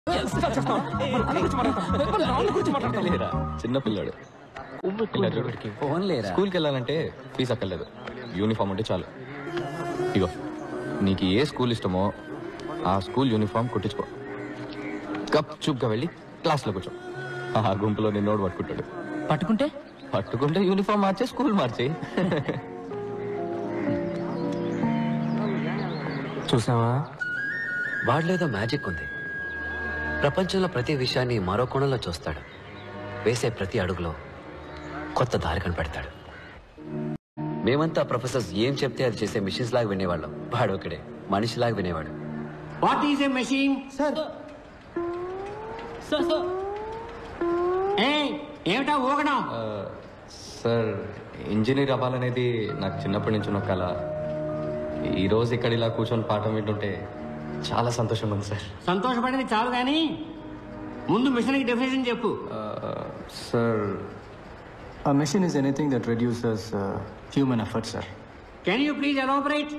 చిన్న పిల్లాడు స్కూల్కి వెళ్ళాలంటే ఫీజు అక్కర్లేదు, యూనిఫామ్ ఉంటే చాలు. ఇగో నీకు ఏ స్కూల్ ఇష్టమో ఆ స్కూల్ యూనిఫామ్ కుట్టించుకో. గప్ చూప్గా వెళ్ళి క్లాస్లో కూర్చో. ఆ గుంపులో నిన్నోడు పట్టుకుంటే యూనిఫామ్ మార్చే స్కూల్ మార్చే. చూసావా, వాడిలేదో మ్యాజిక్ ఉంది. ప్రపంచంలో ప్రతి విషయాన్ని మరో కోణంలో చూస్తాడు. వేసే ప్రతి అడుగులో కొత్త దారి కనిపెడతాడు. మేమంతా ప్రొఫెసర్స్ ఏం చెప్తే అది చేసే మిషన్స్ లాగా వినేవాళ్ళం. వాడు ఒకడే మనిషిలాగా వినేవాడు. What is a machine? Sir ఏమిటా ఊగడం? సార్ ఇంజనీర్ అవ్వాలనేది నాకు చిన్నప్పటి నుంచి ఉన్న కళ. ఈరోజు ఇక్కడ ఇలా కూర్చొని పాఠం వింటుంటే చాలా సంతోషంగా ఉంది సార్. సంతోషపడేది చాలు కానీ ముందు మిషన్కి డెఫినేషన్ చెప్పు. Sir a machine is anything that reduces human effort, sir. Can you please elaborate?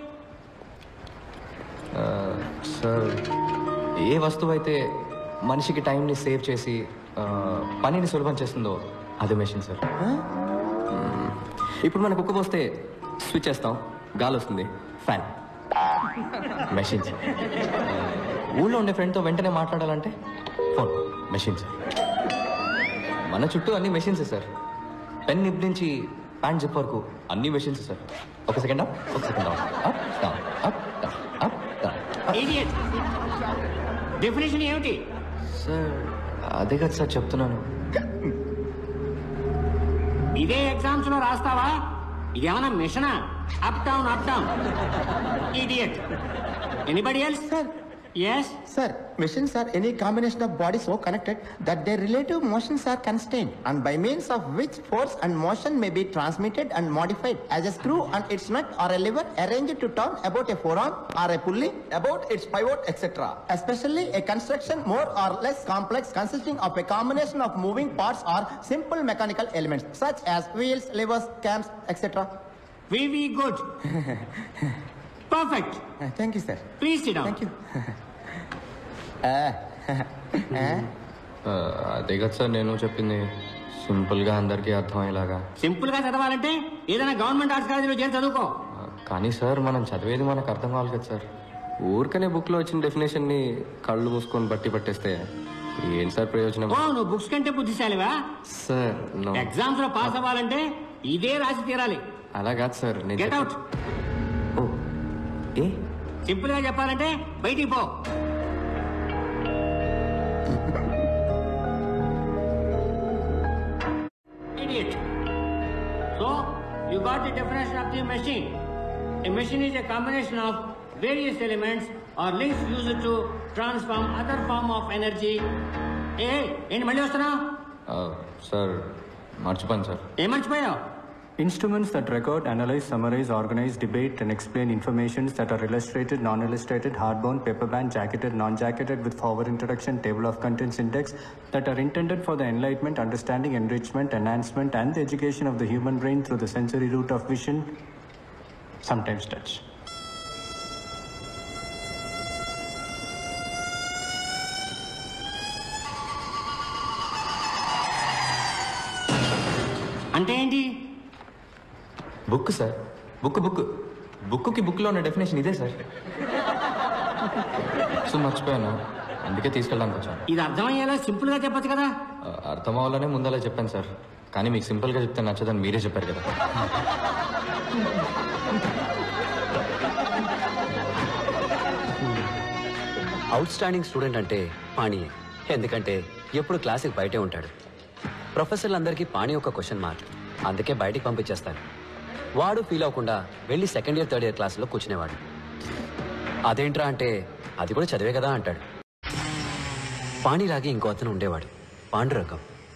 Sir ఏ వస్తువు అయితే మనిషికి టైంని సేవ్ చేసి పనిని సులభం చేస్తుందో అదే మెషిన్ సార్. ఇప్పుడు మనకు కుక్క పోస్తే స్విచ్ చేస్తాం, గాలి వస్తుంది, ఫ్యాన్. Machine sir. ఊళ్ళో ఉండే ఫ్రెండ్తో వెంటనే మాట్లాడాలంటే ఫోన్, మెషిన్ సార్. మన చుట్టూ అన్ని మెషిన్సే సార్. పెన్ నిప్ నుంచి ప్యాంట్ జిప్ వరకు అన్ని మెషిన్స్ సార్. ఒక సెకండ్ అప్, ఒక second down, up down, up down, up down. Idiot. Definition ఏమిటి? సార్ అదే కదా సార్ చెప్తున్నాను. ఇదే ఎగ్జామ్స్ లో రాస్తావా? ఇదేమన్నా మిషనా? Up down up down. Idiot. Anybody else? Sir. Yes. Sir, machines are any combination of bodies so connected that their relative motions are constrained, and by means of which force and motion may be transmitted and modified, as a screw on its nut or a lever arranged to turn about a forearm, or a pulley about its pivot, etc. Especially a construction more or less complex, consisting of a combination of moving parts or simple mechanical elements such as wheels, levers, cams, etc. Very good. Perfect. Thank you, sir. Please sit down. Thank you. అదే కదా sir నేను చెప్పింది, సింపుల్గా అందరికీ అర్థమయ్యేలాగా. Simple గా చదవాలంటే ఏదైనా గవర్నమెంట్ ఆర్ట్స్ కాలేజీలో చేరి చదువుకో. కానీ సార్ మనం చదివేది మనకు అర్థం కావాలి కదా సార్. ఊరికనే బుక్లో వచ్చిన డెఫినేషన్ని కళ్ళు మూసుకొని బట్టి పట్టేస్తే ఏంటి సార్ ప్రయోజనం? ఓ, నువ్వు బుక్స్ కంటే బుద్ధిశాలివా? సార్ ఎగ్జామ్స్ లో పాస్ అవ్వాలంటే ఇదే రాసి తీరాలి. అలా కాదు సార్. Get out. ఓ ఏ సింపుల్ గా చెప్పాలంటే బయటికి పో. Idiot. So, you got the definition of the machine. A machine is a combination of various elements or links used to transform other form of energy. ఏంటి మళ్ళీ వస్తున్నావు? సార్ మర్చిపోయాను సార్. ఏం మర్చిపోయావు? Instruments that record, analyze, summarize, organize, debate, and explain informations that are illustrated, non-illustrated, hardbound, paperbound, jacketed, non-jacketed, with forward introduction, table of contents index, that are intended for the enlightenment, understanding, enrichment, enhancement, and the education of the human brain through the sensory route of vision, sometimes touch. అంటే ఏంటి? Book sir. బుక్కి బుక్లో ఉన్న definition ఇదే sir. So మర్చిపోయాను, అందుకే తీసుకెళ్ళడానికి వచ్చాను. ఇది అర్థమయ్యేలా సింపుల్ గా చెప్పొచ్చు కదా. అర్థం అవ్వాలనే ముందలా చెప్పాను సార్, కానీ మీకు సింపుల్గా చెప్తే నచ్చదని మీరే చెప్పారు కదా. అవుట్ స్టాండింగ్ స్టూడెంట్ అంటే పాణియే. ఎందుకంటే ఎప్పుడు క్లాస్కి బయటే ఉంటాడు. ప్రొఫెసర్లందరికీ పాణి ఒక క్వశ్చన్ మార్క్, అందుకే బయటికి పంపించేస్తాను. వాడు ఫీల్ అవ్వకుండా వెళ్ళి సెకండ్ ఇయర్ థర్డ్ ఇయర్ క్లాస్లో కూర్చునేవాడు. అదేంట్రా అంటే అది కూడా చదివే కదా అంటాడు. పాణిలాగే ఇంకో అతను ఉండేవాడు, పాండురంగం.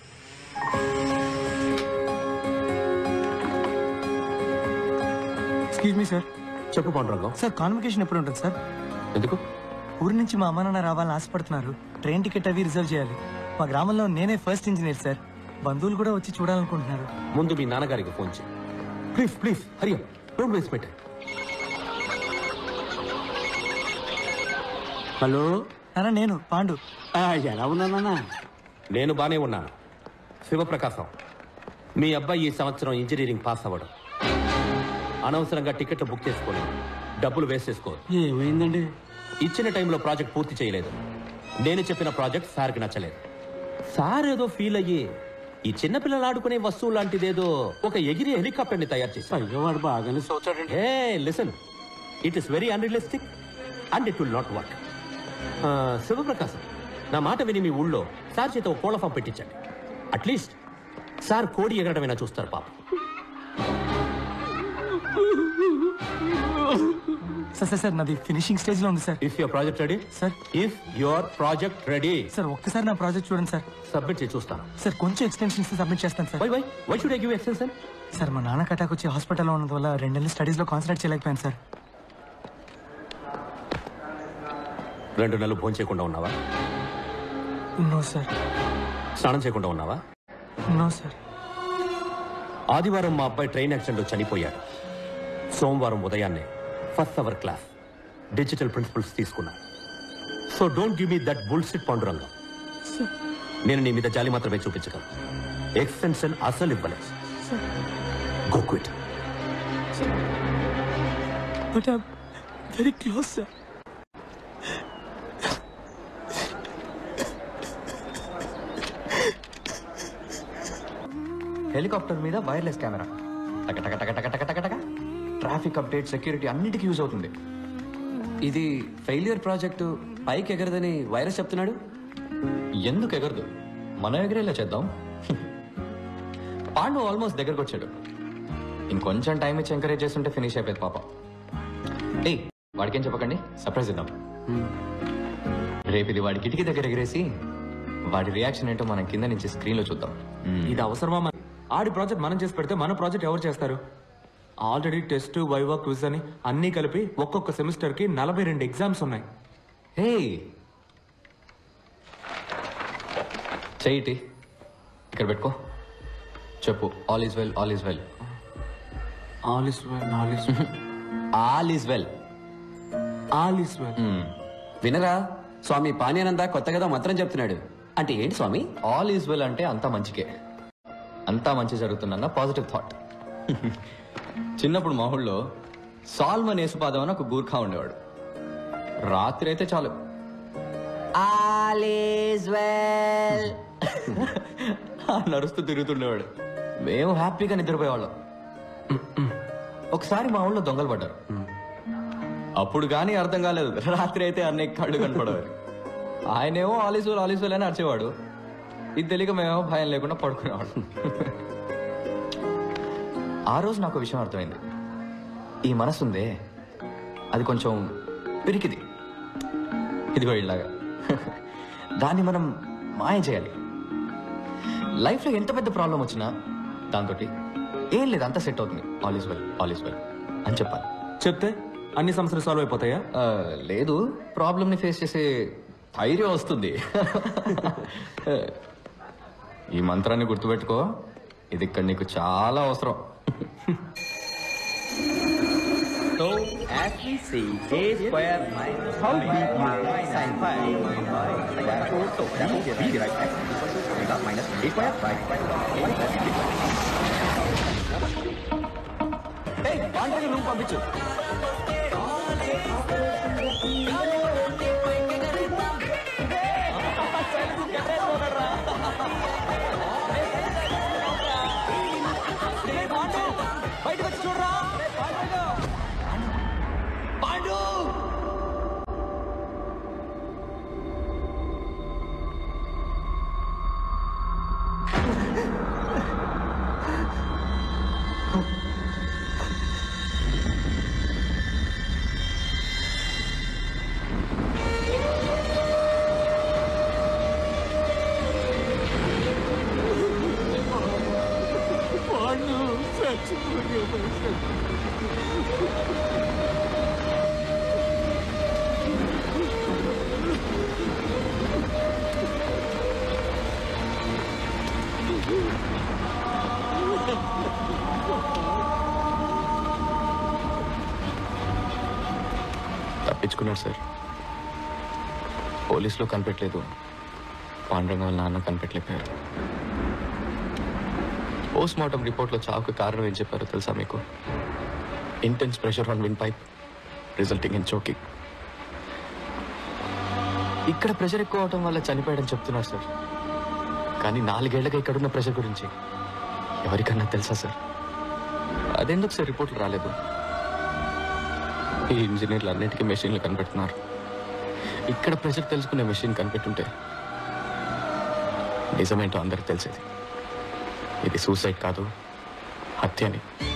Excuse me sir. చెప్పు పాండురంగం. సార్ కాన్వకేషన్ ఎప్పుడు ఉంటుంది సార్? ఎందుకు? ఊరి నుంచి మా అమ్మ నాన్న రావాలని ఆశపడుతున్నారు. ట్రైన్ టికెట్ అవి రిజర్వ్ చేయాలి. మా గ్రామంలో నేనే ఫస్ట్ ఇంజనీర్ సార్. బంధువులు కూడా వచ్చి చూడాలనుకుంటున్నారు. ముందు మీ నాన్నగారికి ఫోన్ చేయి. Please hurry up, don't waste my time. Hello, నాన్న నేను పాండు. ఎలా ఉన్నానన్నా? నేను బానే ఉన్నాను. శివప్రకాశం, మీ అబ్బాయి ఈ సంవత్సరం ఇంజనీరింగ్ పాస్ అవ్వడం, అనవసరంగా టికెట్లు బుక్ చేసుకోండి, డబ్బులు వేస్ట్ చేసుకోరు. ఏమైందండి? ఇచ్చిన టైంలో ప్రాజెక్ట్ పూర్తి చేయలేదు. నేను చెప్పిన ప్రాజెక్ట్ సార్కి నచ్చలేదు. సార్ ఏదో ఫీల్ అయ్యి ఈ చిన్నపిల్లలు ఆడుకునే వస్తువు లాంటిదేదో ఒక ఎగిరి హెలికాప్టర్ని తయారు చేశారు. అయ్యో వాడు బాగానే చూచాడండి. Hey listen, it is very unrealistic and it will not work. Shivaprakasam, నా మాట విని మీ ఊళ్ళో సార్ చేత ఒక కోళ్ళ ఫామ్ పెట్టించండి. అట్లీస్ట్ సార్ కోడి ఎగరడమైనా చూస్తారు పాప. సార్ నాది ఫినిషింగ్ స్టేజ్ లో ఉంది sir. If your project ready sir. If your project ready sir ఒక్కసారి నా ప్రాజెక్ట్ చూడండి సార్. సబ్మిట్ చేసి చూస్తాను. సార్ కొంచెం ఎక్స్టెన్షన్స్ సబ్మిట్ చేస్తాను sir. Why should I give extension? Sir మా నాన్నకి అటాక్ వచ్చి హాస్పిటల్లో ఉన్నందు వల్ల 2 నెలలు స్టడీస్ లో కాన్సన్ట్రేట్ చేయలేకపోయాను సార్. 2 నెలలు భోజనం చేయకుండా ఉన్నావా? No sir. స్నానం చేయకుండా ఉన్నావా? No sir. ఆదివారం మా అబ్బాయి ట్రైన్ యాక్సిడెంట్ లో చనిపోయాడు. సోమవారం ఉదయాన్నే first hour class digital principles తీసుకున్నా. So don't give me that bullshit Pandurangam. నేను నీ మీద జాలి మాత్రమే చూపించగలను. ఎక్స్టెన్షన్ అసలు ఇవ్వలేదు. Go quit. But I am very close sir. Helicopter మీద వైర్లెస్ కెమెరా, టక టక టక టక టక టక టక, ట్రాఫిక్ అప్డేట్, సెక్యూరిటీ అన్నిటికీ యూజ్ అవుతుంది. ఇది ఫెయిల్యూర్ ప్రాజెక్టు, పైకి ఎగరదని వైరస్ చెప్తున్నాడు. ఎందుకు ఎగరదు? మనం ఎగరేలా చేద్దాం. పాండు ఆల్మోస్ట్ దగ్గరకు వచ్చాడు. ఇంకొంచెం టైం ఇచ్చి ఎంకరేజ్ చేస్తుంటే ఫినిష్ అయిపోయింది పాప. ఏయ్, వాడికేం చెప్పకండి, సర్ప్రైజ్ ఇద్దాం. రేపు ఇది వాడి కిటికీ దగ్గర ఎగరేసి వాడి రియాక్షన్ ఏంటో మనం కింద నుంచి స్క్రీన్ లో చూద్దాం. ఇది అవసరమా? ఆడి ప్రాజెక్ట్ మనం చేసి పెడితే మన ప్రాజెక్ట్ ఎవరు చేస్తారు? ఆల్రెడీ టెస్ట్, వైవా, క్విజ్ అని అన్నీ కలిపి ఒక్కొక్క సెమిస్టర్ కి 42 ఎగ్జామ్స్ ఉన్నాయి. హే, చెయ్యి ఇక్కడ పెట్టుకో, చెప్పు all is well, all is well. All is well, all is well, all is well, all is well. వినరా, స్వామి పానీయానంద కొత్తగా మంత్రం చెప్తున్నాడు. అంటే ఏంటి స్వామి? ఆల్ ఈజ్ వెల్ అంటే అంతా మంచికే, అంతా మంచి జరుగుతుందన్న పాజిటివ్ థాట్. చిన్నప్పుడు మా ఊళ్ళో సాల్మన్ యేసుపాదం అని ఒక గూర్ఖా ఉండేవాడు. రాత్రి అయితే చాలు ఆల్ ఈజ్ వెల్ నడుస్తూ తిరుగుతుండేవాడు. మేము హ్యాపీగా నిద్రపోయేవాళ్ళం. ఒకసారి మా ఊళ్ళో దొంగలు పడ్డారు. అప్పుడు కానీ అర్థం కాలేదు. రాత్రి అయితే అన్ని కళ్ళు కనపడేవారు. ఆయనేమో ఆలీసులు ఆలీసులు అని అరిచేవాడు. ఇది తెలియక మేమేమో భయం లేకుండా పడుకునేవాడు. ఆ రోజు నాకు విషయం అర్థమైంది. ఈ మనసు ఉందే, అది కొంచెం పిరికిది. ఇదిగో ఇలాగా దాన్ని మనం మాయం చేయాలి. లైఫ్లో ఎంత పెద్ద ప్రాబ్లం వచ్చినా దాంతో ఏం లేదు, అంతా సెట్ అవుతుంది, all is well, all is well అని చెప్పాలి. చెప్తే అన్ని సమస్యలు సాల్వ్ అయిపోతాయా? లేదు, ప్రాబ్లమ్ని ఫేస్ చేసే ధైర్యం వస్తుంది. ఈ మంత్రాన్ని గుర్తుపెట్టుకో, ఇది ఇక్కడ నీకు చాలా అవసరం. So, as we see, a square minus how did you sin pi therefore so therefore we derive x equal to omega minus a square by room పంపించు. బయటకు వచ్చి చూడరా. పాండు తప్పించుకున్నాడు సార్. పోలీసులో కనిపెట్టలేదు, పాండురంగం వాళ్ళ నాన్న కనిపెట్టలేకపోయారు. పోస్ట్ మార్టం రిపోర్ట్లో చావుకు కారణం ఏం చెప్పారో తెలుసా మీకు? Intense pressure on wind pipe resulting in choking. ఇక్కడ ప్రెషర్ ఎక్కువ అవటం వల్ల చనిపోయాడని చెప్తున్నారు సార్, కానీ 4 ఏళ్లగా ఇక్కడున్న ప్రెషర్ గురించి ఎవరికన్నా తెలుసా సార్? అదెందుకు సార్ రిపోర్ట్లు రాలేదు? ఈ ఇంజనీర్లు అన్నిటికీ మెషిన్లు కనిపెడుతున్నారు. ఇక్కడ ప్రెషర్ తెలుసుకునే మెషిన్ కనిపెట్టుంటే నిజమేంటో అందరికి తెలిసేది. ఇది సూసైడ్ కాదు, హత్య అని.